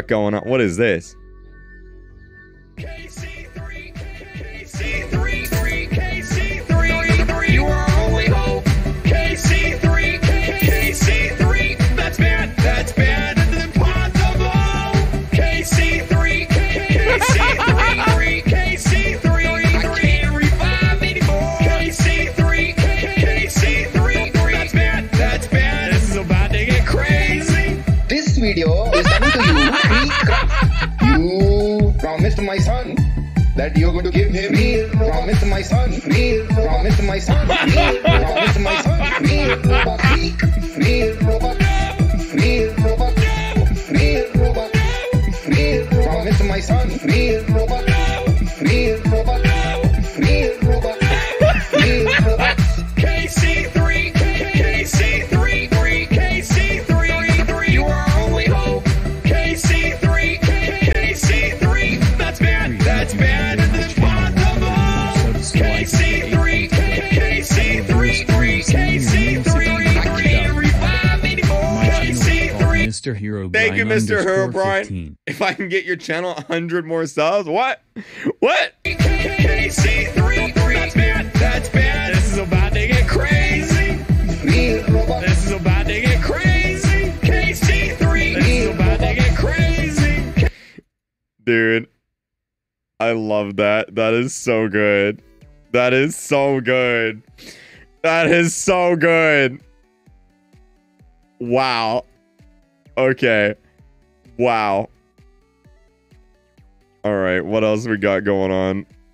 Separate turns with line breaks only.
got going on? What is this?
KC3, KC3, KC3, you are only hope. KC3, KC3, that's bad, it's impossible. KC3, KC3, KC3, I can't revive anymore. KC3, KC3, that's bad, this is about to get crazy.
This video is coming to you, KreekCraft. You promised my son that you're going to give him real. Promised my son real. Promised my son real. Promised my son real. Kreek, real robot. Real robot. Real robot. Real. Promised my son real robot. Real robot. Real robot. Real robot.
KC3, KC3, KC3, you are only hope. KC3, KC3, that's bad, it's impossible. KC3, KC3, KC3, I can't revive anymore. KC3.
Mr. Hero
Thank you, Mr. Hero Brian.
15.
If I can get your channel 100 more subs, what? What?
KC3, that's bad, this is about to get crazy.
Real robot.
This is about to get crazy. KC3, this is about to get crazy.
Dude, I love that. That is so good. That is so good. That is so good. Wow. Okay. Wow. All right, what else we got going on?